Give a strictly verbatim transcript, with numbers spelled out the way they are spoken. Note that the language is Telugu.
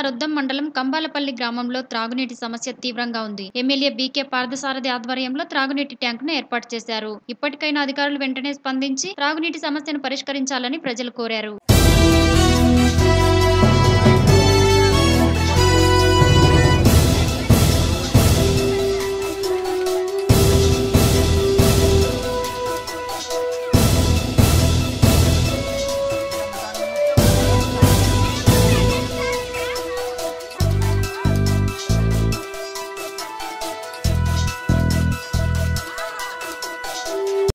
రొద్దం మండలం కంబాలపల్లి గ్రామంలో త్రాగునీటి సమస్య తీవ్రంగా ఉంది. ఎమ్మెల్యే బీకే పార్థసారథి ఆధ్వర్యంలో త్రాగునీటి ట్యాంకును ఏర్పాటు చేశారు. ఇప్పటికైనా అధికారులు వెంటనే స్పందించి త్రాగునీటి సమస్యను పరిష్కరించాలని ప్రజలు కోరారు.